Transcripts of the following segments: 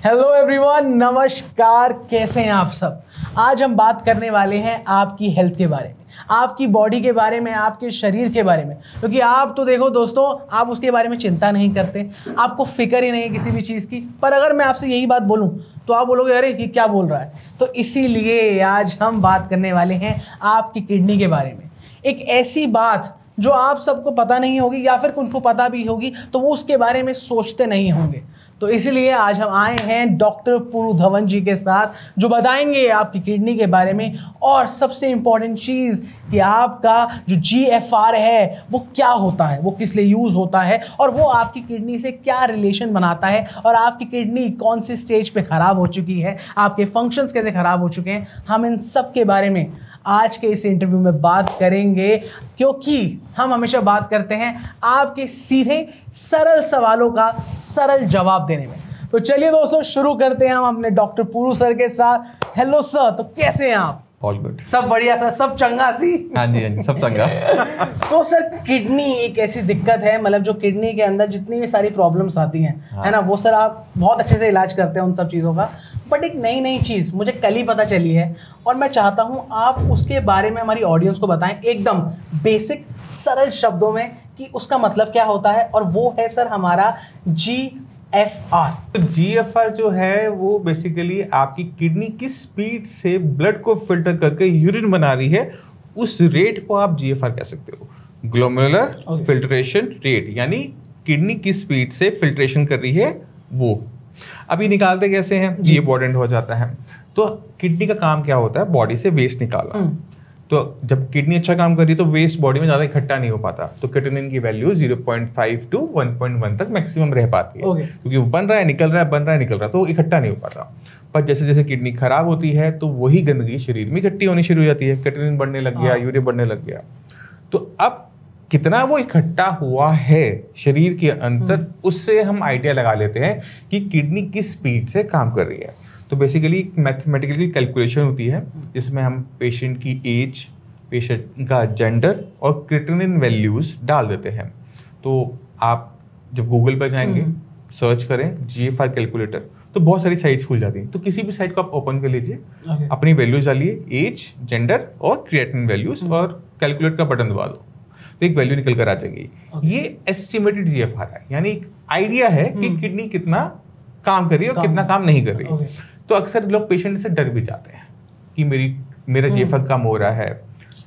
Hello everyone, नमस्कार। कैसे हैं आप सब। आज हम बात करने वाले हैं आपकी हेल्थ के बारे में, आपकी बॉडी के बारे में, आपके शरीर के बारे में। क्योंकि आप तो देखो दोस्तों, आप उसके बारे में चिंता नहीं करते, आपको फिक्र ही नहीं है किसी भी चीज़ की। पर अगर मैं आपसे यही बात बोलूं तो आप बोलोगे अरे ये क्या बोल रहा है। तो इसीलिए आज हम बात करने वाले हैं आपकी किडनी के बारे में। एक ऐसी बात जो आप सबको पता नहीं होगी, या फिर कुछ को पता भी होगी तो वो उसके बारे में सोचते नहीं होंगे। तो इसलिए आज हम आए हैं डॉक्टर पुरु धवन जी के साथ, जो बताएंगे आपकी किडनी के बारे में। और सबसे इम्पॉर्टेंट चीज़ कि आपका जो GFR है वो क्या होता है, वो किस लिए यूज़ होता है, और वो आपकी किडनी से क्या रिलेशन बनाता है, और आपकी किडनी कौन सी स्टेज पे ख़राब हो चुकी है, आपके फंक्शंस कैसे ख़राब हो चुके हैं। हम इन सब के बारे में आज के इस इंटरव्यू में बात करेंगे, क्योंकि हम हमेशा बात करते हैं आपके सीधे सरल सवालों का सरल जवाब देने में। तो चलिए दोस्तों, शुरू करते हैं हम अपने डॉक्टर पुरु सर के साथ। हेलो सर, तो कैसे हैं आप? All good. सब बढ़िया सर, सब चंगा सी? हाँ जी, सब चंगा। तो सर, किडनी एक ऐसी दिक्कत है, मतलब जो किडनी के अंदर जितनी भी सारी प्रॉब्लम्स आती हैं, है ना, वो सर आप बहुत अच्छे से इलाज करते हैं उन सब चीज़ों का। बट एक नई चीज़ मुझे कल ही पता चली है, और मैं चाहता हूँ आप उसके बारे में हमारी ऑडियंस को बताएं एकदम बेसिक सरल शब्दों में कि उसका मतलब क्या होता है। और वो है सर हमारा GFR। तो GFR जो है वो बेसिकली आपकी किडनी किस स्पीड से ब्लड को फिल्टर करके यूरिन बना रही है, उस रेट को आप GFR कह सकते हो। ग्लोमेरुलर फिल्ट्रेशन रेट, यानी किडनी किस स्पीड से फिल्ट्रेशन कर रही है वो। अभी निकालते कैसे हैं, ये इंपॉर्टेंट हो जाता है। तो किडनी का काम क्या होता है, बॉडी से वेस्ट निकालना। तो जब किडनी अच्छा काम कर रही है तो वेस्ट बॉडी में ज़्यादा इकट्ठा नहीं हो पाता, तो क्रिएटिनिन की वैल्यू 0.5 to 1.1 तक मैक्सिमम रह पाती है। क्योंकि वो बन रहा है निकल रहा है, बन रहा है निकल रहा है, तो वो इकट्ठा नहीं हो पाता। पर जैसे जैसे किडनी खराब होती है तो वही गंदगी शरीर में इकट्ठी होनी शुरू हो जाती है, क्रिएटिनिन बढ़ने लग गया, यूरिया बढ़ने लग गया। तो अब कितना वो इकट्ठा हुआ है शरीर के अंदर, उससे हम आइडिया लगा लेते हैं कि किडनी किस स्पीड से काम कर रही है। तो बेसिकली मैथमेटिकली कैलकुलेशन होती है, जिसमें हम पेशेंट की एज, पेशेंट का जेंडर और क्रिएटिनिन वैल्यूज डाल देते हैं। तो आप जब गूगल पर जाएंगे, सर्च करें GFR कैलकुलेटर, तो बहुत सारी साइट्स खुल जाती हैं। तो किसी भी साइट को आप ओपन कर लीजिए, अपनी वैल्यूज डालिए, एज, जेंडर और क्रिएटिनिन वैल्यूज, और कैलकुलेट का बटन दबा दो, तो एक वैल्यू निकल कर आ जाएगी। ये एस्टिमेटेड GFR है, यानी एक आइडिया है कि किडनी कितना काम कर रही है और कितना काम नहीं कर रही है। तो अक्सर लोग पेशेंट से डर भी जाते हैं कि मेरा GFR कम हो रहा है।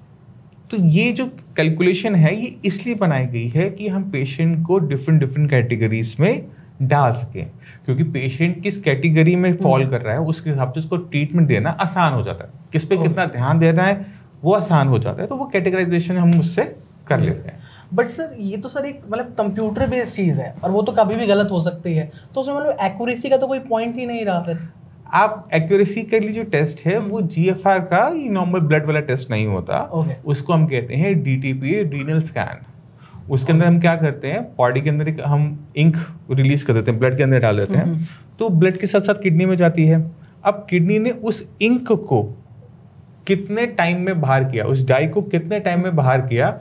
तो ये जो कैलकुलेशन है ये इसलिए बनाई गई है कि हम पेशेंट को डिफरेंट कैटेगरीज में डाल सकें, क्योंकि पेशेंट किस कैटेगरी में फॉल कर रहा है उसके हिसाब से उसको ट्रीटमेंट देना आसान हो जाता है। किस पे कितना ध्यान देना है वो आसान हो जाता है, तो वो कैटेगराइजेशन हम उससे कर लेते हैं। बट सर, ये तो सर एक मतलब कंप्यूटर बेस्ड चीज़ है, और वो तो कभी भी गलत हो सकती है, तो उसमें मतलब एक्यूरेसी का तो कोई पॉइंट ही नहीं रहा। फिर आप एक्यूरेसी के लिए जो टेस्ट है वो GFR का ये नॉर्मल ब्लड वाला टेस्ट नहीं होता। उसको हम कहते हैं DTPA रीनल स्कैन। उसके अंदर हम क्या करते हैं, बॉडी के अंदर एक हम इंक रिलीज कर देते हैं, ब्लड के अंदर डाल देते हैं, तो ब्लड के साथ साथ किडनी में जाती है। अब किडनी ने उस इंक को कितने टाइम में बाहर किया, उस डाई को कितने टाइम में बाहर किया,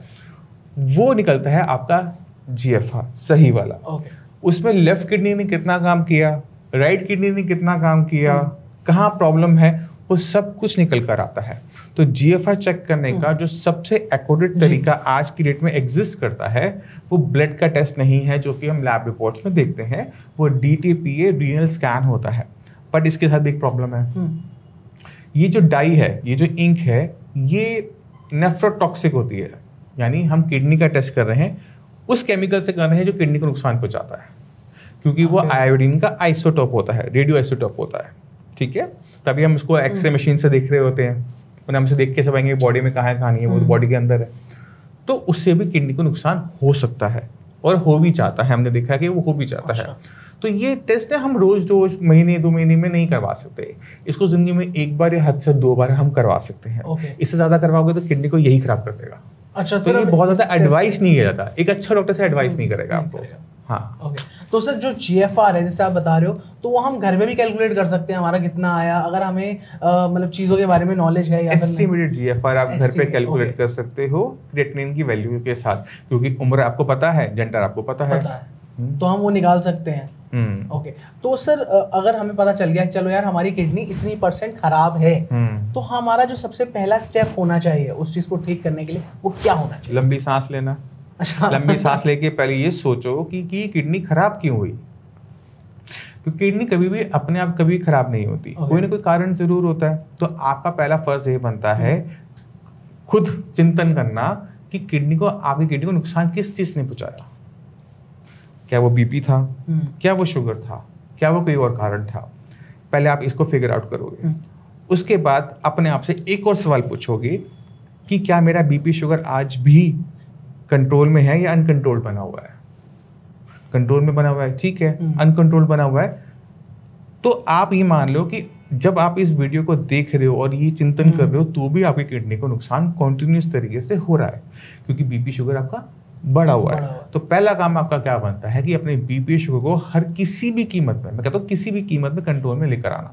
वो निकलता है आपका GFR सही वाला। उसमें लेफ्ट किडनी ने कितना काम किया, राइट किडनी ने कितना काम किया, कहाँ प्रॉब्लम है, वो सब कुछ निकल कर आता है। तो GFR चेक करने का जो सबसे एक्यूरेट तरीका आज की डेट में एग्जिस्ट करता है वो ब्लड का टेस्ट नहीं है जो कि हम लैब रिपोर्ट्स में देखते हैं, वो DTPA रीनल स्कैन होता है। बट इसके साथ एक प्रॉब्लम है, ये जो डाई है, ये जो इंक है, ये नेफ्रोटॉक्सिक होती है। यानी हम किडनी का टेस्ट कर रहे हैं, उस केमिकल से कर रहे हैं जो किडनी को नुकसान पहुंचाता है, क्योंकि वो आयोडीन का आइसोटोप होता है, रेडियो आइसोटोप होता है। ठीक है, तभी हम उसको एक्सरे मशीन से देख रहे होते हैं, और हमसे देख के समझेंगे बॉडी में कहाँ नहीं है, वो बॉडी के अंदर है। तो उससे भी किडनी को नुकसान हो सकता है, और हो भी जाता है, हमने देखा कि वो हो भी जाता है। तो ये टेस्ट है हम रोज महीने 2 महीने में नहीं करवा सकते, इसको जिंदगी में एक बार या हद से 2 बार हम करवा सकते हैं। इससे ज्यादा करवाओगे तो किडनी को यही खराब कर देगा। अच्छा, तो ये बहुत ज्यादा एडवाइस नहीं किया जाता, एक अच्छा डॉक्टर से एडवाइस नहीं करेगा आपको। हाँ, तो सर जो GFR है जैसे आप बता रहे हो, तो वो हम घर में भी कैलकुलेट कर सकते हैं हमारा कितना आया, अगर हमें मतलब चीज़ों के बारे में नॉलेज है। एस्टिमेटेड GFR आप घर पे कैलकुलेट कर सकते हो क्रिएटिनिन की वैल्यू के साथ, क्योंकि उम्र आपको पता है, जेंडर आपको पता है, तो हम वो निकाल सकते हैं। ओके तो सर अगर हमें पता चल गया चलो यार हमारी किडनी इतनी % खराब है, तो हमारा जो सबसे पहला स्टेप होना चाहिए उस चीज को ठीक करने के लिए वो क्या होना चाहिए? लंबी सांस लेना। अच्छा लंबी सांस लेके पहले ये सोचो कि किडनी खराब क्यों हुई, क्योंकि किडनी कभी भी अपने आप कभी खराब नहीं होती, कोई ना कोई कारण जरूर होता है। तो आपका पहला फर्ज ये बनता है खुद चिंतन करना कि आपकी किडनी को नुकसान किस चीज ने पहुंचाया। क्या वो बीपी था, क्या वो शुगर था, क्या वो कोई और कारण था? पहले आप इसको फिगर आउट करोगे। उसके बाद अपने आप से एक और सवाल पूछोगे कि क्या मेरा बीपी शुगर आज भी कंट्रोल में है या अनकंट्रोल बना हुआ है? कंट्रोल में बना हुआ है, ठीक है। अनकंट्रोल बना हुआ है तो आप ये मान लो कि जब आप इस वीडियो को देख रहे हो और ये चिंतन कर रहे हो तो भी आपकी किडनी को नुकसान कॉन्टिन्यूस तरीके से हो रहा है, क्योंकि बीपी शुगर आपका बढ़ा हुआ है। तो पहला काम आपका क्या बनता है कि अपने बीपी शुगर को हर किसी भी कीमत में, मैं कहता हूँ किसी भी कीमत में कंट्रोल में लेकर आना।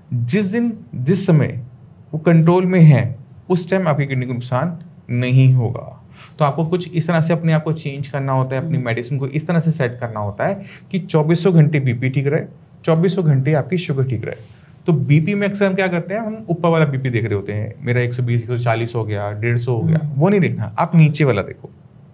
जिस समय वो कंट्रोल में है उस टाइम आपकी किडनी को नुकसान नहीं होगा। तो आपको कुछ इस तरह से अपने आप को चेंज करना होता है, अपनी मेडिसिन को इस तरह से सेट करना होता है कि 2400 घंटे बीपी ठीक रहे, 2400 घंटे आपकी शुगर ठीक रहे। तो बीपी में अक्सर हम क्या करते हैं, हम ऊपर वाला बीपी देख रहे होते हैं, मेरा 120 140 हो गया, 150 हो गया, वो नहीं देखना। आप नीचे वाला देखो,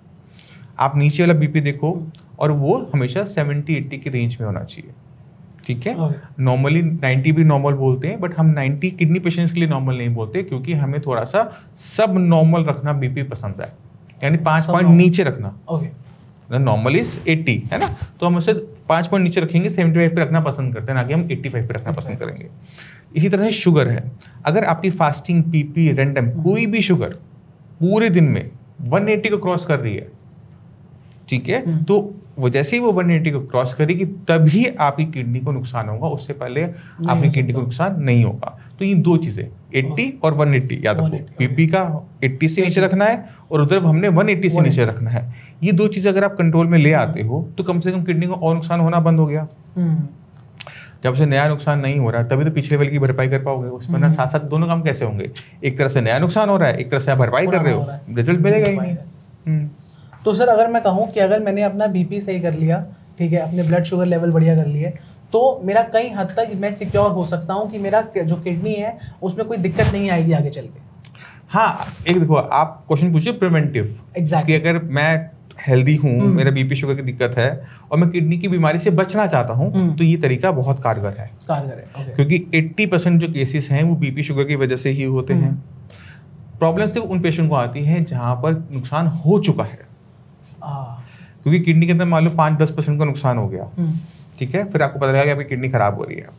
आप नीचे वाला बीपी देखो और वो हमेशा 70-80 की रेंज में होना चाहिए, ठीक है। नॉर्मली 90 भी नॉर्मल बोलते हैं, बट हम 90 किडनी पेशेंट्स के लिए नॉर्मल नहीं बोलते, क्योंकि हमें थोड़ा सा सब नॉर्मल रखना बीपी पसंद है, यानी 5 पॉइंट नीचे रखना। नॉर्मल इज 80 है ना, तो हम उसे 5 पॉइंट नीचे रखेंगे, 75 पे रखना पसंद करते हैं, ना कि हम 85 पे रखना पसंद करेंगे। इसी तरह से शुगर है, अगर आपकी फास्टिंग पीपी रैंडम कोई भी शुगर पूरे दिन में 180 को क्रॉस कर रही है, ठीक है, तो वो जैसे ही वो 180 को क्रॉस करेगी तभी आपकी किडनी को नुकसान होगा, उससे पहले आपकी किडनी को नुकसान नहीं होगा। तो ये दो चीजें 80 और 180 याद रखो, बीपी का 80 से नीचे रखना है और उधर हमने 180 से नीचे रखना है। ये दो चीजें अगर आप कंट्रोल में ले आते हो तो कम से कम किडनी को और नुकसान होना बंद हो गया। जब से नया नुकसान नहीं हो रहा तभी तो पिछले लेवल की भरपाई कर पाओगे, उसमें ना साथ साथ दोनों काम कैसे होंगे? एक तरफ से नया नुकसान हो रहा है, एक तरफ से आप भरपाई कर रहे हो, रिजल्ट मिलेगा ही नहीं। तो सर अगर मैं कहूँ कि अगर मैंने अपना बीपी सही कर लिया, ठीक है, अपने ब्लड शुगर लेवल बढ़िया कर लिए, तो मेरा कई हद तक मैं सिक्योर हो सकता हूँ कि मेरा जो किडनी है उसमें कोई दिक्कत नहीं आएगी आगे चल के। हाँ, एक देखो आप क्वेश्चन पूछिए प्रिवेंटिव, एग्जैक्टली, कि अगर मैं हेल्दी हूँ, मेरा बीपी शुगर की दिक्कत है और मैं किडनी की बीमारी से बचना चाहता हूँ, तो ये तरीका बहुत कारगर है। क्योंकि 80% जो केसेस हैं वो बीपी शुगर की वजह से ही होते हैं। प्रॉब्लम सिर्फ उन पेशेंट को आती है जहाँ पर नुकसान हो चुका है, क्योंकि किडनी के अंदर मान लो 5-10% का नुकसान हो गया, ठीक है, फिर आपको पता लगा कि आपकी किडनी खराब हो रही है।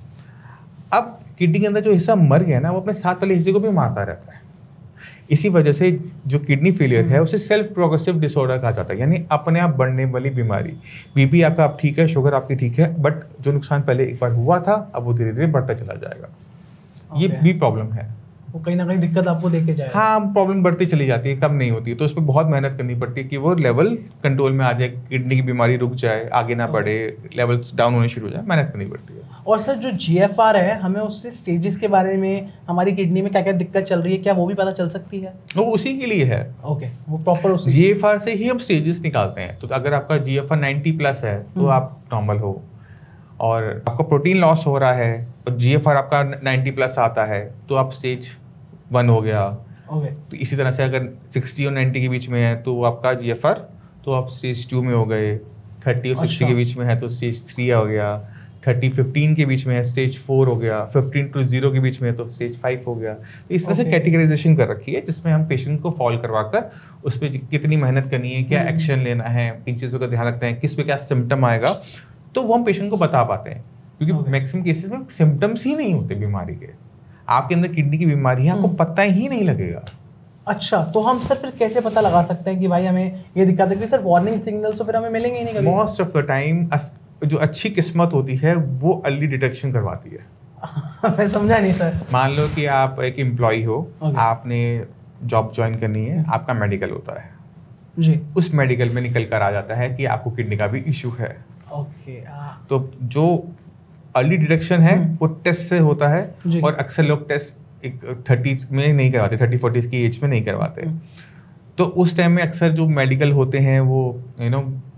अब किडनी के अंदर जो हिस्सा मर गया ना, वो अपने साथ वाले हिस्से को भी मारता रहता है। इसी वजह से जो किडनी फेलियर है उसे सेल्फ प्रोग्रेसिव डिसऑर्डर कहा जाता है, यानी अपने आप बढ़ने वाली बीमारी। बीपी आपका अब ठीक है, शुगर आपकी ठीक है, बट जो नुकसान पहले एक बार हुआ था अब वो धीरे धीरे बढ़ता चला जाएगा। ये भी प्रॉब्लम है, वो कहीं ना कहीं दिक्कत आपको देके जाएगा। हाँ, प्रॉब्लम बढ़ती चली जाती है, कम नहीं होती है, तो उस पर बहुत मेहनत करनी पड़ती है कि वो लेवल कंट्रोल में आ जाए, किडनी की बीमारी रुक जाए, आगे ना बढ़े, लेवल डाउन होने शुरू हो जाए, मेहनत करनी पड़ती है। और सर जो GFR है, हमें उससे स्टेजेस के बारे में, हमारी किडनी में क्या क्या दिक्कत चल रही है, क्या वो भी पता चल सकती है? वो उसी के लिए है। ओके, वो प्रॉपर GFR से ही हम स्टेजेस निकालते हैं। तो अगर आपका GFR 90+ है तो आप नॉर्मल हो, और आपका प्रोटीन लॉस हो रहा है और GFR आपका 90+ आता है तो आप स्टेज 1 हो गया। तो इसी तरह से अगर 60 और 90 के बीच में है तो आपका GFR, तो आप स्टेज 2 में हो गए। 30 और 60 के बीच में है तो स्टेज 3 हो गया। 30-15 के बीच में है स्टेज 4 हो गया। 15 to 0 के बीच में है तो स्टेज 5 हो गया। तो इस तरह से कैटेगराइजेशन कर रखी है, जिसमें हम पेशेंट को फॉलो करवाकर उस पर कितनी मेहनत करनी है, क्या एक्शन लेना है, किन चीज़ों का ध्यान रखना है, किस पे क्या सिम्टम आएगा, तो वो हम पेशेंट को बता पाते हैं। क्योंकि मैक्सिमम केसेस में सिम्टम्स ही नहीं होते बीमारी के, आपके अंदर किडनी की बीमारी है, आपको पता ही नहीं लगेगा। अच्छा, तो हम सर फिर कैसे पता लगा सकते हैं कि भाई हमें ये दिक्कत है? सर वार्निंग सिग्नल्स तो फिर हमें मिलेंगे ही नहीं कभी। मोस्ट ऑफ द टाइम जो अच्छी किस्मत होती है वो अर्ली डिटेक्शन करवाती है। मैं समझा नहीं सर। मान लो कि आप एक एम्प्लॉय हो, आपने जॉब ज्वाइन करनी है, आपका मेडिकल होता है जी, उस मेडिकल में निकल कर आ जाता है कि आपको किडनी का भी इशू है। ओके, तो जो अर्ली डिटेक्शन है वो टेस्ट से होता है, और अक्सर लोग टेस्ट 30 में नहीं करवाते, 30-40 की एज में नहीं करवाते। तो उस टाइम में अक्सर जो मेडिकल होते हैं वो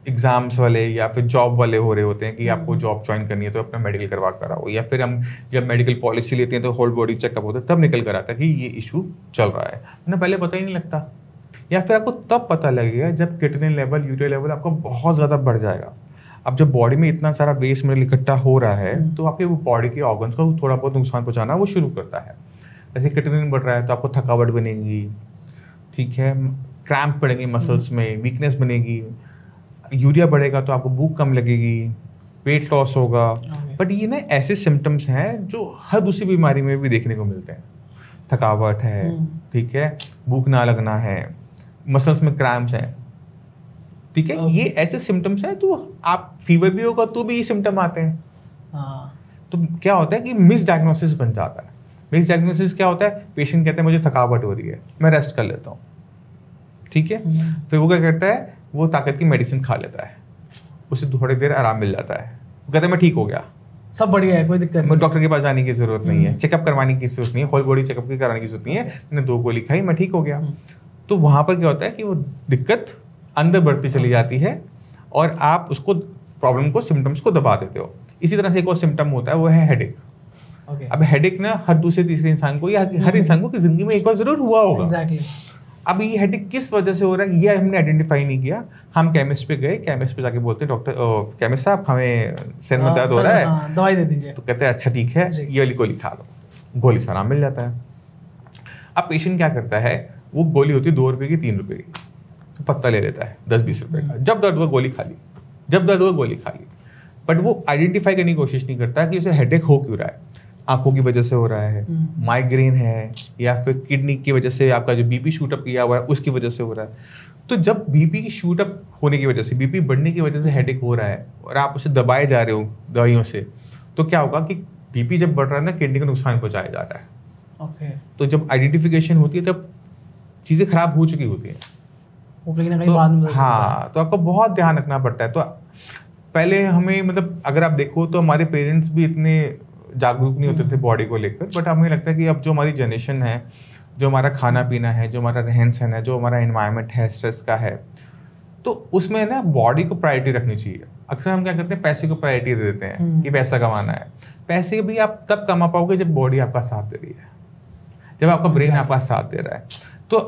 एग्जाम्स वाले या फिर जॉब वाले हो रहे होते हैं कि आपको जॉब ज्वाइन करनी है तो अपना मेडिकल करवा कर आओ, या फिर हम जब मेडिकल पॉलिसी लेते हैं तो होल बॉडी चेकअप होता है, तब निकल कर आता है कि ये इशू चल रहा है ना, पहले पता ही नहीं लगता। या फिर आपको तब पता लगेगा जब किडनी लेवल, यूरिया लेवल आपका बहुत ज़्यादा बढ़ जाएगा। अब जब बॉडी में इतना सारा वेस्ट मिनरल इकट्ठा हो रहा है तो आपके बॉडी के ऑर्गन्स को थोड़ा बहुत नुकसान पहुंचाना वो शुरू करता है। जैसे किडनी बढ़ रहा है तो आपको थकावट बनेगी, ठीक है, क्रैम्प पड़ेंगे मसल्स में, वीकनेस बनेगी। यूरिया बढ़ेगा तो आपको भूख कम लगेगी, वेट लॉस होगा। बट ये ना ऐसे सिम्टम्स हैं जो हर दूसरी बीमारी में भी देखने को मिलते हैं। थकावट है, ठीक है, भूख ना लगना है, मसल्स में क्रैम्प्स हैं, ठीक है, ये ऐसे सिम्टम्स हैं। तो आप फीवर भी होगा तो भी ये सिम्टम आते हैं। तो क्या होता है कि मिस डायग्नोसिस बन जाता है। मिस डायग्नोसिस क्या होता है, पेशेंट कहते हैं मुझे थकावट हो रही है, मैं रेस्ट कर लेता हूँ, ठीक है, फिर वो क्या करता है, वो ताकत की मेडिसिन खा लेता है, उसे थोड़ी देर आराम मिल जाता है, वो कहता है मैं ठीक हो गया, सब बढ़िया है, कोई दिक्कत नहीं, डॉक्टर के पास जाने की जरूरत नहीं है, चेकअप करवाने की जरूरत नहीं है, होल बॉडी चेकअप की कराने की जरूरत नहीं है, मैंने 2 गोली खाई मैं ठीक हो गया। तो वहां पर क्या होता है कि वो दिक्कत अंदर बढ़ती चली जाती है और आप उसको प्रॉब्लम को, सिम्टम्स को दबा देते हो। इसी तरह से एक और सिम्टम होता है, वो है हेडेक। अब हेडेक ना हर दूसरे तीसरे इंसान को या हर इंसान को की जिंदगी में एक बार जरूर हुआ होगा। अब ये हेडेक किस वजह से हो रहा है ये हमने आइडेंटिफाई नहीं किया। हम केमिस्ट पे गए, केमिस्ट पे जाके बोलते डॉक्टर केमिस्ट साहब हमें सिर में दर्द हो रहा है, दवाई दे दीजिए। तो कहते हैं अच्छा ठीक है ये वाली गोली खा लो, गोली से आराम मिल जाता है। अब पेशेंट क्या करता है, वो गोली होती है 2 रुपए की, 3 रुपए की, तो पत्ता ले लेता है 10-20 रुपए का, जब दर्द हुआ गोली खा ली, जब दर्द हुआ गोली खा ली। बट वो आइडेंटिफाई करने की कोशिश नहीं करता कि उसे हेडेक हो क्यों रहा है। आंखों की वजह से हो रहा है, माइग्रेन है, या फिर किडनी की वजह से आपका जो बीपी शूट अप किया हुआ है उसकी वजह से हो रहा है। तो जब बीपी की शूट अप होने की वजह से, बीपी बढ़ने की वजह से हेडेक हो रहा है और आप उसे दबाए जा रहे हो दवाइयों से, तो क्या होगा कि बीपी जब बढ़ रहा है ना, किडनी को नुकसान पहुंचाया जाता है। तो जब आइडेंटिफिकेशन होती है तब चीज़ें खराब हो चुकी होती हैं, तो हाँ, तो आपको बहुत ध्यान रखना पड़ता है। तो पहले हमें मतलब अगर आप देखो तो हमारे पेरेंट्स भी इतने जागरूक नहीं होते थे बॉडी को लेकर, बट हमें लगता है कि अब जो हमारी जनरेशन है, जो हमारा खाना पीना है, जो हमारा रहन सहन है, जो हमारा एनवायरनमेंट है स्ट्रेस का है, तो उसमें ना बॉडी को प्रायोरिटी रखनी चाहिए। अक्सर हम क्या करते हैं, पैसे को प्रायोरिटी दे देते हैं कि पैसा कमाना है। पैसे भी आप तब कमा पाओगे जब बॉडी आपका साथ दे रही है, जब आपका ब्रेन आपका साथ दे रहा है। तो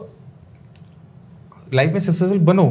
लाइफ में सक्सेसफुल बनो,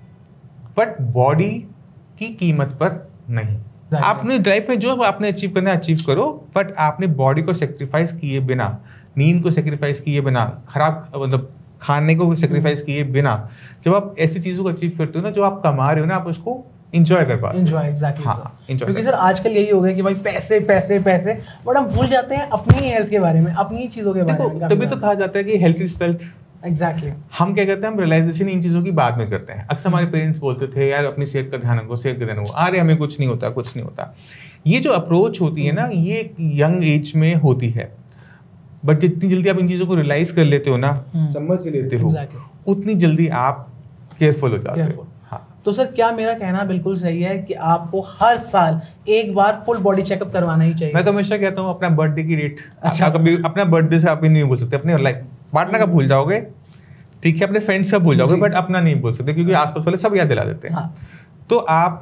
बट बॉडी की कीमत पर नहीं। आपने लाइफ में जो आपने अचीव करना है अचीव करो, बट आपने बॉडी को सेक्रीफाइस किए बिना, नींद को सेक्रीफाइस किए बिना, खराब मतलब खाने को सेक्रीफाइस किए बिना, जब आप ऐसी चीजों को अचीव करते हो ना, जो आप कमा रहे हो ना, आप उसको एंजॉय कर पाते हो। एंजॉय एग्जैक्टली, हाँ, क्योंकि सर आजकल यही हो गया कि भाई पैसे पैसे पैसे, बट हम भूल जाते हैं अपनी हेल्थ के बारे में, अपनी चीजों के बारे में। तभी तो कहा जाता है कि हेल्थ इज वेल्थ। एग्जैक्टली। हम क्या कहते हैं, हम रियलाइजेशन इन चीज़ों की बाद में करते हैं। अक्सर हमारे पेरेंट्स बोलते थे यार अपनी सेहत का ध्यान रखो, सेहत का ध्यान रखो, अरे हमें कुछ नहीं होता, कुछ नहीं होता। ये जो अप्रोच होती है ना, ये एक यंग एज में होती है, बट जितनी जल्दी आप इन चीज़ों को रियलाइज कर लेते हो ना, समझ लेते हो, उतनी जल्दी आप केयरफुल हो जाते हो। तो सर क्या मेरा कहना बिल्कुल सही है कि आपको हर साल एक बार फुल बॉडी चेकअप करवाना ही चाहिए? मैं तो हमेशा कहता हूँ अपना बर्थडे की डेट, अच्छा कभी अपना बर्थडे से आप नहीं बोल सकते, अपने लाइफ पार्टनर का भूल जाओगे, ठीक है, अपने फ्रेंड्स का भूल जाओगे, बट अपना नहीं बोल सकते क्योंकि आसपास वाले सब याद दिला देते हैं। तो आप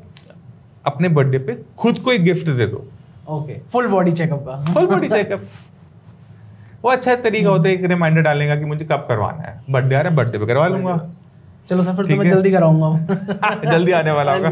अपने बर्थडे पे खुद को एक गिफ्ट दे दो। ओके, फुल बॉडी चेकअप का। फुल बॉडी चेकअप वो अच्छा तरीका होता है, एक रिमाइंडर डालेगा कि मुझे कब करवाना है, बर्थडे आ रहा है, बर्थडे पे करवा लूंगा। चलो सर फिर तो मैं जल्दी कराऊंगा। जल्दी आने वाला होगा।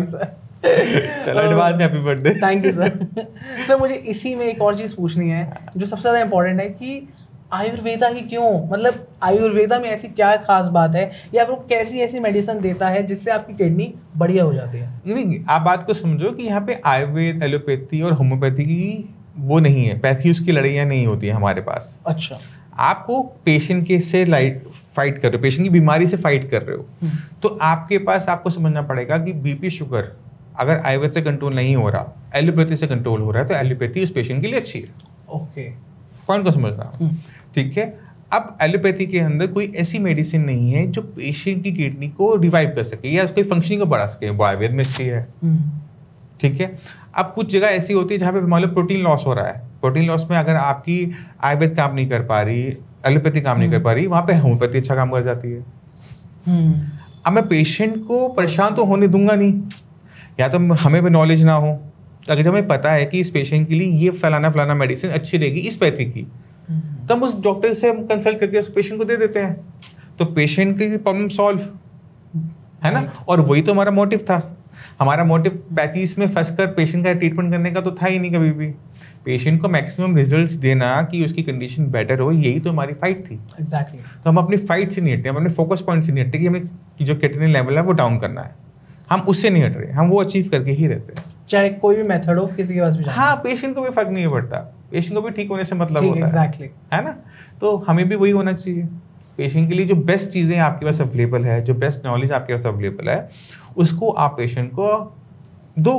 चलो advance happy birthday. Thank you sir. Sir मुझे इसी में एक और चीज़ पूछनी है जो सबसे ज़्यादा इम्पोर्टेंट है कि आयुर्वेदा ही क्यों, मतलब आयुर्वेदा में ऐसी क्या खास बात है, या फिर कैसी ऐसी मेडिसिन देता है जिससे आपकी किडनी बढ़िया हो जाती है? नहीं, आप बात को समझो कि यहाँ पे आयुर्वेद, एलोपैथी और होम्योपैथी की वो नहीं है, पैथी उसकी लड़ाइयाँ नहीं होती है हमारे पास। अच्छा, आपको पेशेंट के से फाइट कर रहे हो, पेशेंट की बीमारी से फाइट कर रहे हो, तो आपके पास आपको समझना पड़ेगा कि बीपी शुगर अगर आयुर्वेद से कंट्रोल नहीं हो रहा, एलोपैथी से कंट्रोल हो रहा है, तो एलोपैथी उस पेशेंट के लिए अच्छी है। ओके, पॉइंट को समझ रहा हूँ, ठीक है। अब एलोपैथी के अंदर कोई ऐसी मेडिसिन नहीं है जो पेशेंट की किडनी को रिवाइव कर सके या उसकी फंक्शनिंग को बढ़ा सके, वो आयुर्वेद में अच्छी है, ठीक है। अब कुछ जगह ऐसी होती है जहाँ पे मान लो प्रोटीन लॉस हो रहा है, प्रोटीन लॉस में अगर आपकी आयुर्वेद काम नहीं कर पा रही, एलोपैथी काम नहीं कर पा रही, वहाँ पे होम्योपैथी अच्छा काम कर जाती है। अब मैं पेशेंट को परेशान तो होने दूंगा नहीं, या तो हमें भी नॉलेज ना हो। अगर जब हमें पता है कि इस पेशेंट के लिए ये फलाना मेडिसिन अच्छी रहेगी इस पैथी की, तो हम उस डॉक्टर से हम कंसल्ट करके उस पेशेंट को दे देते हैं, तो पेशेंट की प्रॉब्लम सॉल्व है ना। और वही तो हमारा मोटिव था। हमारा मोटिव पैथीज में फंसकर पेशेंट का ट्रीटमेंट करने का तो था ही नहीं कभी भी। पेशेंट को मैक्सिमम रिजल्ट्स देना कि उसकी कंडीशन बेटर हो, यही तो हमारी फाइट थी। एग्जैक्टली। तो हम अपनी फाइट से नहीं हटे, हम अपने फोकस पॉइंट से नहीं हटे कि हमें कि जो क्रिएटिनिन लेवल है वो डाउन करना है, हम उससे नहीं हट रहे, हम वो अचीव करके ही रहते हैं, चाहे कोई भी मेथड हो, किसी के पास भी। हाँ, पेशेंट को भी फर्क नहीं पड़ता, पेशेंट को भी ठीक होने से मतलब होता है। एग्जैक्टली है ना। तो हमें भी वही होना चाहिए। पेशेंट के लिए जो बेस्ट चीज़ें आपके पास अवेलेबल है, जो बेस्ट नॉलेज आपके पास अवेलेबल है, उसको आप पेशेंट को दो,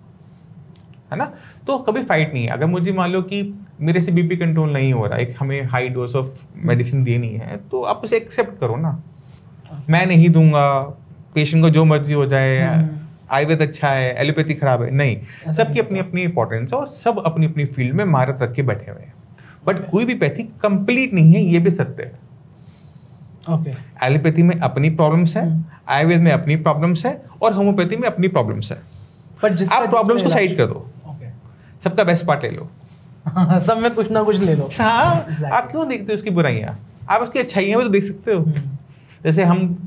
है ना। तो कभी फाइट नहीं है। अगर मुझे मान लो कि मेरे से बीपी कंट्रोल नहीं हो रहा, एक हमें हाई डोज ऑफ मेडिसिन देनी है, तो आप उसे एक्सेप्ट करो ना। मैं नहीं दूंगा, पेशेंट को जो मर्जी हो जाए, आयुर्वेद अच्छा है, एलोपैथी खराब है, नहीं, सबकी अपनी अपनी इंपॉर्टेंस है और सब अपनी अपनी फील्ड में महारत रख के बैठे हुए हैं। बट कोई भी पैथी कंप्लीट नहीं है, ये भी सत्य है। ओके। एलोपैथी में अपनी प्रॉब्लम्स है, आयुर्वेद में अपनी प्रॉब्लम्स है, और होम्योपैथी में अपनी प्रॉब्लम्स है। आप प्रॉब्लम्स को साइड कर दो, सबका बेस्ट पार्ट ले लो। सब में कुछ ना कुछ ले लो। हाँ, आप क्यों देखते हो उसकी बुराइयाँ, आप उसकी अच्छाइयाँ भी तो देख सकते हो। जैसे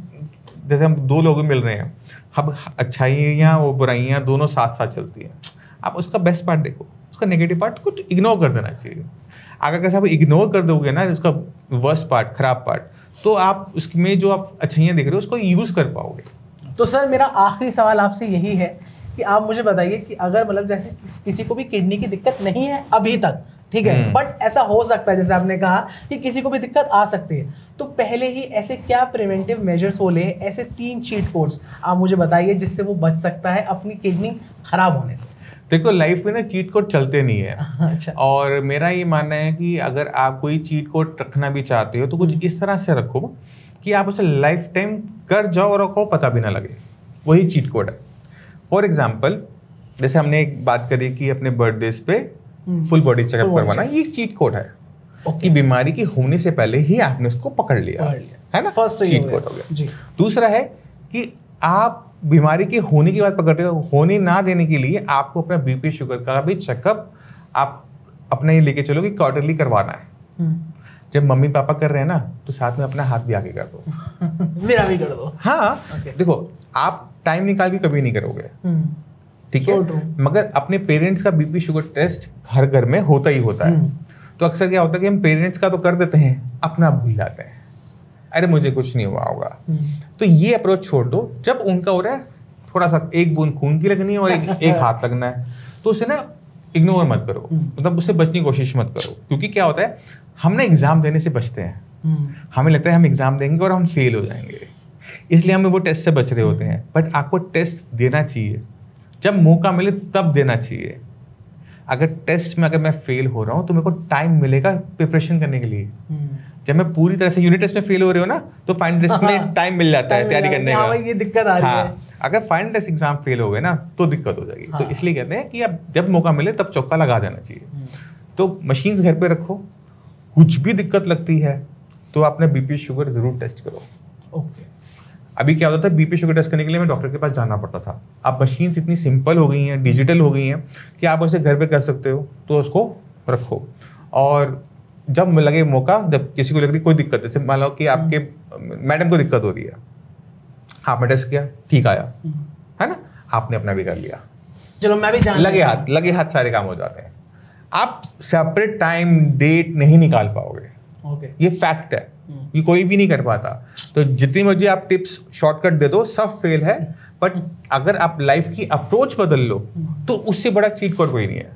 हम दो लोग मिल रहे हैं, अब अच्छाइयाँ वो बुराइयाँ दोनों साथ साथ चलती हैं। आप उसका बेस्ट पार्ट देखो, उसका नेगेटिव पार्ट कुछ इग्नोर कर देना चाहिए। अगर आप इग्नोर कर दोगे ना उसका वर्स्ट पार्ट, खराब पार्ट, तो आप उसमें जो आप अच्छाइयाँ देख रहे हो उसको यूज़ कर पाओगे। तो सर मेरा आखिरी सवाल आपसे यही है कि आप मुझे बताइए कि अगर मतलब जैसे किसी को भी किडनी की दिक्कत नहीं है अभी तक, ठीक है, बट ऐसा हो सकता है जैसे आपने कहा कि किसी को भी दिक्कत आ सकती है, तो पहले ही ऐसे क्या प्रिवेंटिव मेजर्स हो ले, ऐसे 3 चीट कोड्स आप मुझे बताइए जिससे वो बच सकता है अपनी किडनी खराब होने से। देखो, लाइफ में ना चीट कोड चलते नहीं है। अच्छा। और मेरा ये मानना है कि अगर आप कोई चीट कोड रखना भी चाहते हो तो कुछ इस तरह से रखो कि आप उसे लाइफ टाइम कर जाओ और आपको पता भी ना लगे, वही चीट कोड है। फॉर एग्जाम्पल, जैसे हमने एक बात करी कि अपने बर्थडे पे फुल बॉडी चेकअप करवाना, ये चीट कोड है कि बीमारी की होने से पहले ही आपने उसको पकड़ लिया, है ना। फर्स्ट चीट कोड हो गया। दूसरा है कि आप बीमारी के होने की बात पकड़ रहे हो, होने ना देने के लिए आपको अपना बीपी शुगर का भी चेकअप आप अपने ये लेके चलो कि क्वार्टरली करवाना है। जब मम्मी पापा कर रहे हैं ना, तो साथ में अपना हाथ भी आगे कर दो। मेरा भी कर दो। हाँ, देखो, आप टाइम निकाल के कभी नहीं करोगे, ठीक है, मगर अपने पेरेंट्स का बीपी शुगर टेस्ट हर घर में होता ही होता है। तो अक्सर क्या होता है कि हम पेरेंट्स का तो कर देते हैं, अपना भूल जाते हैं, अरे मुझे कुछ नहीं हुआ होगा। तो ये अप्रोच छोड़ दो। जब उनका हो रहा है, थोड़ा सा एक बूंद खून की लगनी है और एक हाथ लगना है, तो उसे ना इग्नोर मत करो, मतलब उससे बचने की कोशिश मत करो। क्योंकि क्या होता है, हम ना एग्जाम देने से बचते हैं, हमें लगता है हम एग्जाम देंगे और हम फेल हो जाएंगे, इसलिए हमें वो टेस्ट से बच रहे होते हैं। बट आपको टेस्ट देना चाहिए, जब मौका मिले तब देना चाहिए। अगर टेस्ट में अगर मैं फेल हो रहा हूँ तो मेरे को टाइम मिलेगा प्रिपरेशन करने के लिए। जब मैं पूरी तरह से यूनिट टेस्ट में फेल हो रहे हो ना, तो फाइनल टेस्ट में टाइम मिल जाता है तैयारी करने का। ये दिक्कत आ रही है। अगर फाइनल टेस्ट एग्जाम फेल हो गए ना, तो दिक्कत हो जाएगी। तो इसलिए कहते हैं कि अब जब मौका मिले तब चौका लगा देना चाहिए। तो मशीन्स घर पे रखो, कुछ भी दिक्कत लगती है तो अपना बीपी शुगर जरूर टेस्ट करो। ओके। अभी क्या होता था, बीपी शुगर टेस्ट करने के लिए मैं डॉक्टर के पास जाना पड़ता था। अब मशीन्स इतनी सिंपल हो गई हैं, डिजिटल हो गई हैं कि आप उसे घर पे कर सकते हो, तो उसको रखो। और जब लगे मौका, जब किसी को लग रही कोई दिक्कत, जैसे मान लो कि आपके मैडम को दिक्कत हो रही है, आपने टेस्ट किया, ठीक आया, है ना, आपने अपना भी कर लिया, चलो मैं भी जान लगे हाथ सारे काम हो जाते हैं। आप सेपरेट टाइम डेट नहीं निकाल पाओगे, ये फैक्ट है, ये कोई भी नहीं कर पाता। तो जितनी मर्जी आप टिप्स शॉर्टकट दे दो, सब फेल है। बट अगर आप लाइफ की अप्रोच बदल लो तो उससे बड़ा चीट कोड कोई नहीं है।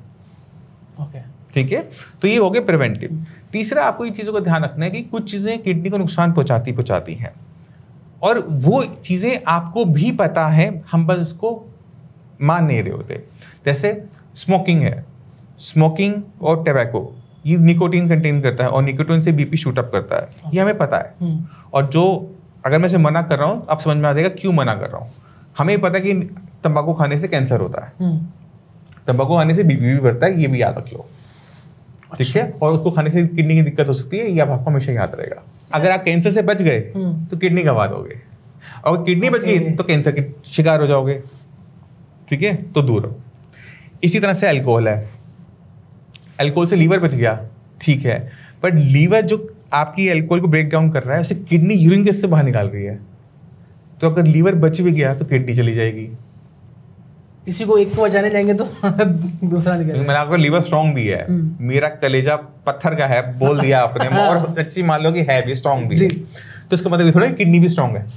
ठीक है, तो ये हो गया प्रिवेंटिव। तीसरा, आपको इन चीज़ों का ध्यान रखना है कि कुछ चीज़ें किडनी को नुकसान पहुंचाती हैं, और वो चीज़ें आपको भी पता है, हम बस उसको मान नहीं रहे होते। जैसे स्मोकिंग है, स्मोकिंग और टबैको, ये निकोटीन कंटेन करता है और निकोटीन से बीपी शूट अप करता है, ये हमें पता है। और जो अगर मैं इसे मना कर रहा हूँ, आप समझ में आ जाएगा क्यों मना कर रहा हूँ। हमें पता है कि तंबाकू खाने से कैंसर होता है, तंबाकू खाने से बीपी भी बढ़ता है, ये भी याद रख लो, ठीक है। और उसको खाने से किडनी की दिक्कत हो सकती है, ये आपको हमेशा याद रहेगा। अगर आप कैंसर से बच गए तो किडनी गवा दोगे। और किडनी बच गई तो कैंसर के शिकार हो जाओगे, ठीक है, तो दूर रहो। इसी तरह से अल्कोहल है, अल्कोहल से लीवर बच गया, ठीक है, बट लीवर जो आपकी अल्कोहल को ब्रेक डाउन कर रहा है उसे किडनी यूरिन गैस से बाहर निकाल रही है, तो अगर लीवर बच भी गया तो किडनी चली जाएगी। किसी को एक को बचाने जाएंगे तो दूसरा निकल। मैंने आपको लीवर स्ट्रॉन्ग भी है, मेरा कलेजा पत्थर का है, बोल दिया आपने, और सच्ची मान लो कि है भी, स्ट्रॉन्ग भी है, तो इसका मतलब थोड़ा किडनी भी स्ट्रॉन्ग है।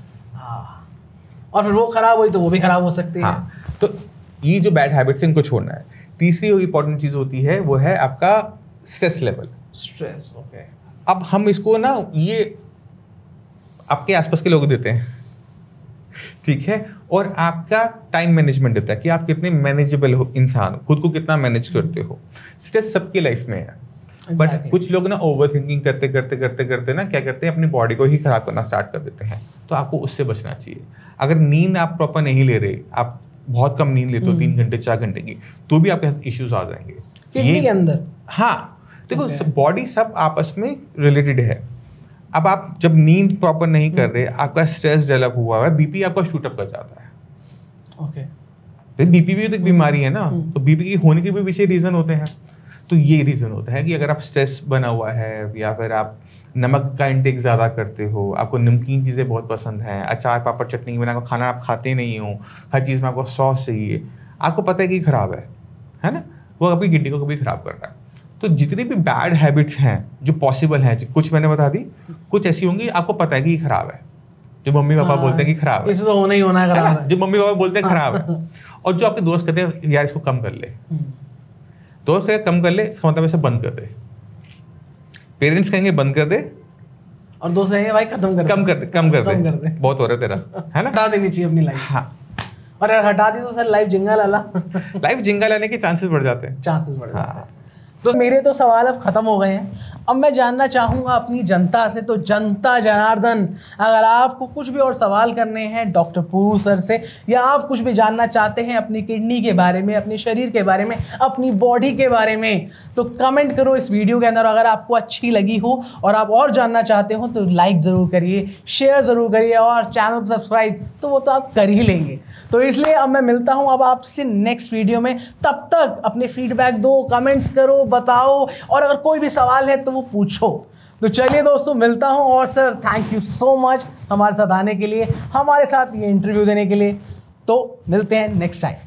और फिर वो खराब हुई तो वो भी खराब हो सकती है। हाँ, तो ये जो बैड हैबिट्स है इनको छोड़ना है। तीसरी इंपॉर्टेंट चीज होती है वो है आपका स्ट्रेस लेवल। Stress, okay. अब हम इसको ना ये आपके आसपास के लोग देते हैं, ठीक है, और आपका टाइम मैनेजमेंट देता है कि आप कितने मैनेजेबल हो इंसान, खुद को कितना मैनेज करते हो। स्ट्रेस सबकी लाइफ में है, बट कुछ लोग ना ओवर थिंकिंग करते करते करते करते ना क्या करते हैं, अपनी बॉडी को ही खराब करना स्टार्ट कर देते हैं। तो आपको उससे बचना चाहिए। अगर नींद आप प्रॉपर नहीं ले रहे, आप बहुत कम नींद लेते हो 3 घंटे 4 घंटे की, तो भी आपके साथ इश्यूज आ जाएंगे किडनी के अंदर। हाँ, देखो बॉडी सब आपस में रिलेटेड है। अब आप जब नींद प्रॉपर नहीं कर रहे, आपका स्ट्रेस डेवलप हुआ है, बीपी आपका शूटअप कर जाता है। ओके, बीपी भी तो एक बीमारी है ना, तो बीपी की होने के भी पीछे रीजन होते हैं। तो ये रीजन होता है कि अगर आप स्ट्रेस बना हुआ है, या फिर आप नमक का इंटेक ज़्यादा करते हो, आपको नमकीन चीज़ें बहुत पसंद हैं, अचार पापड़ चटनी के बिना को खाना आप खाते नहीं हो, हर चीज़ में आपको सॉस चाहिए, आपको पता है कि खराब है ना, वो आपकी किडनी को कभी खराब कर रहा है। तो जितनी भी बैड हैबिट्स हैं जो पॉसिबल हैं, कुछ मैंने बता दी, कुछ ऐसी होंगी आपको पता है कि ये खराब है, जो मम्मी पापा बोलते हैं कि खराब है, इसे तो होना ही होना है, खराब है, जो मम्मी पापा बोलते हैं खराब है, और जो आपके दोस्त कहते हैं यार इसको कम कर ले, दोस्त कहें कम कर ले, इसका मतलब इसे बंद कर दे, पेरेंट्स कहेंगे बंद कर दे, और दोस्त कहेंगे भाई खत्म कर दे, कम कर दे, बहुत हो रहा है तेरा, है ना, हटा देनी चाहिए अपनी लाइफ। हाँ, और यार हटा दी तो सर लाइफ जिंगा लाला लाइफ जिंगा लाने के चांसेस बढ़ जाते हैं, चांसेस बढ़ जाते हैं। तो मेरे तो सवाल अब खत्म हो गए हैं। अब मैं जानना चाहूँगा अपनी जनता से, तो जनता जनार्दन, अगर आपको कुछ भी और सवाल करने हैं डॉक्टर पुरू सर से, या आप कुछ भी जानना चाहते हैं अपनी किडनी के बारे में, अपने शरीर के बारे में, अपनी बॉडी के बारे में, तो कमेंट करो इस वीडियो के अंदर। अगर आपको अच्छी लगी हो और आप और जानना चाहते हो तो लाइक ज़रूर करिए, शेयर ज़रूर करिए, और चैनल को सब्सक्राइब तो वो तो आप कर ही लेंगे। तो इसलिए अब मैं मिलता हूँ अब आपसे नेक्स्ट वीडियो में। तब तक अपने फीडबैक दो, कमेंट्स करो, बताओ, और अगर कोई भी सवाल है तो वो पूछो। तो चलिए दोस्तों, मिलता हूं। और sir thank you so much हमारे साथ आने के लिए, हमारे साथ ये इंटरव्यू देने के लिए। तो मिलते हैं नेक्स्ट टाइम।